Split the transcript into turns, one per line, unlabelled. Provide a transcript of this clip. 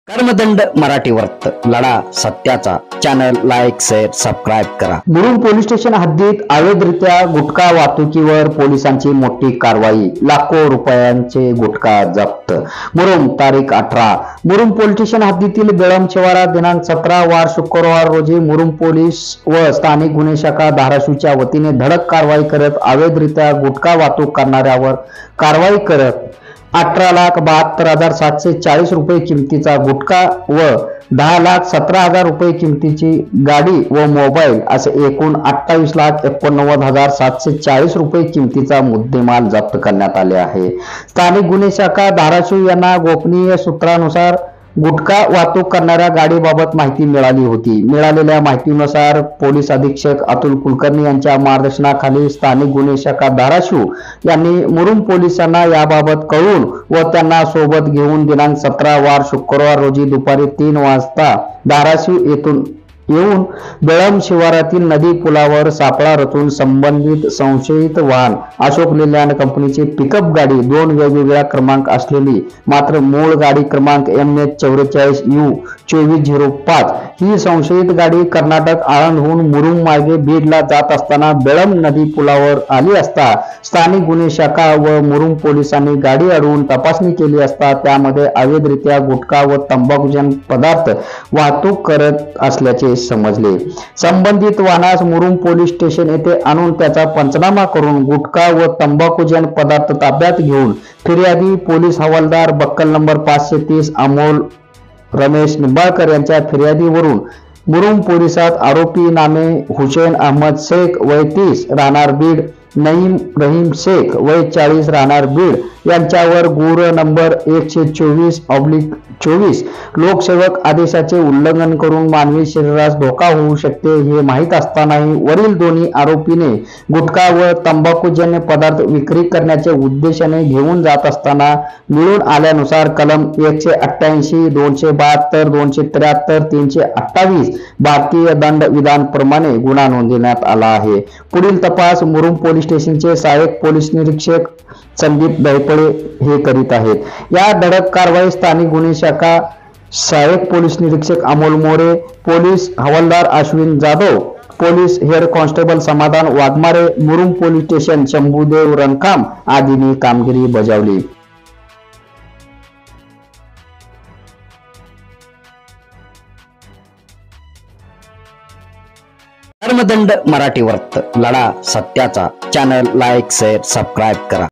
कर्मदंड मराठी वर्त लढा सत्याचा चॅनल लाईक शेअर सबस्क्राईब करा।
मुरुम पोलीस स्टेशन हद्दीत अवैधरित्या गुटखा वाहतुकीवर पोलिसांची मोठी कारवाई, लाखो रुपयांचे गुटखा जप्त। मुरुम तारीख 18। मुरुम पोलीस स्टेशन हद्दीतील बेळम शिवारात दिनांक 17 वार शुक्रवार रोजी मुरुम पोलीस व स्थानिक गुन्हे शाखा धाराशिवच्या वतीने धडक कारवाई करत अवैधरित्या गुटखा वाहतूक करणाऱ्यावर कारवाई करत 18,72,740 रुपये किमतीचा गुटखा व 10,17,000 रुपये किमतीची गाडी व मोबाईल असे एकूण 28,89,740 रुपये किमतीचा मुद्देमाल जप्त करण्यात आले आहे। स्थानिक गुन्हे शाखा धाराशिव यांना गोपनीय सूत्रानुसार गुटखा वाहतूक करणाऱ्या गाडीबाबत माहिती मिळाली होती। मिळालेल्या माहितीनुसार पोलीस अधीक्षक अतुल कुलकर्णी यांच्या मार्गदर्शनाखाली स्थानिक गुन्हे शाखा धाराशिव यांनी मुरुम पोलिसांना याबाबत कळवून व त्यांना सोबत घेऊन दिनांक 17 वार शुक्रवार रोजी दुपारी 3 वाजता धाराशिव येथून येऊन बेळम शिवारातील नदी पुलावर सापळा रचून संबंधित संशयित वाहन अशोक लेलँड कंपनीची पिकअप गाडी 2 वेगवेगळ्या क्रमांक असलेली मात्र मूळ गाडी क्रमांक MH44U2405 ही संशयित गाडी कर्नाटक आळंदहून मुरुम मार्गे बीडला जात असताना बेळम नदी पुलावर आली असता स्थानिक गुन्हे शाखा व मुरुम पोलिसांनी गाडी अडवून तपासणी केली असता त्यामध्ये अवैधरित्या गुटखा व तंबाखूजन्य पदार्थ वाहतूक करत असल्याचे समजले। संबंधित वाहनास मुरुम पोलीस स्टेशन येथे आणून त्याचा पंचनामा करून गुटखा व तंबाखूजन्य पदार्थ ताब्यात घेऊन फिर्यादी पोलीस हवालदार बक्कल नंबर 530 अमोल रमेश निंबाळकर यांच्या फिर्यादीवरून मुरुम पोलिसात आरोपी नामे हुसेन अहमद शेख वय 30 राहणार बीड, नईम रहीम शेख वय 40 राहणार बीड यांच्यावर गुन्हा नंबर 124/24 लोकसेवक आदेशाचे उल्लंघन करून मानवी शरीरास धोका होऊ शकते हे माहीत असतानाही वरील दोन्ही आरोपीने गुटखा व तंबाखूजन्य पदार्थ विक्री करण्याचे उद्देशाने घेऊन जात असताना मिळून आल्यानुसार कलम 188, 272, 273, 328 भारतीय दंड विधान प्रमाणे गुन्हा नोंदवण्यात आला आहे। पुढील तपास मुरुम पोलीस स्टेशनचे सहाय्यक पोलीस निरीक्षक संदीप दहिपळे हे करीत आहेत। या धडक कारवाई स्थानिक गुन्हे शाखा सहाय्यक पोलीस निरीक्षक अमोल मोरे, पोलीस हवालदार Ashwin Jadhav, police head constable Samadhan Waghmare, मुरुम पोलीस स्टेशन शंभूदेव रणकाम आदींनी कामगिरी बजावली।
कर्मदंड मराठी वर्त लढा सत्याचा चॅनल लाईक शेअर सबस्क्राईब करा।